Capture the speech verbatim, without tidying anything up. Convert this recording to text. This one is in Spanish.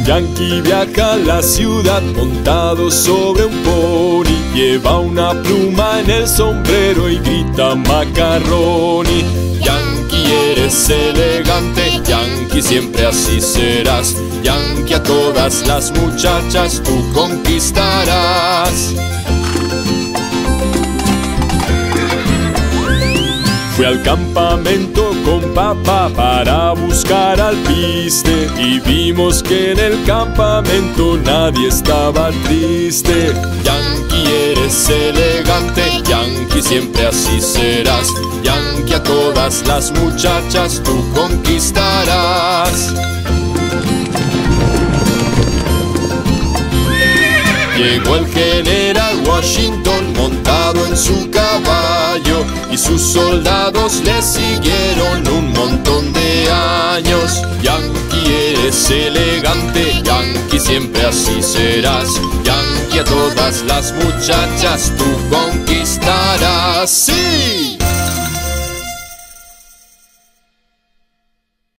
Yankee viaja a la ciudad montado sobre un pony. Lleva una pluma en el sombrero y grita macaroni. Yankee, eres elegante, Yankee, siempre así serás. Yankee, a todas las muchachas tú conquistarás. Fui al campamento con papá para buscar alpiste y vimos que en el campamento nadie estaba triste. Yankee, eres elegante, Yankee, siempre así serás. Yankee, a todas las muchachas tú conquistarás. Llegó el general Washington montado en su caballo y sus soldados le siguieron un montón de años. Yankee, eres elegante, Yankee, siempre así serás. Yankee, a todas las muchachas tú conquistarás. ¡Sí!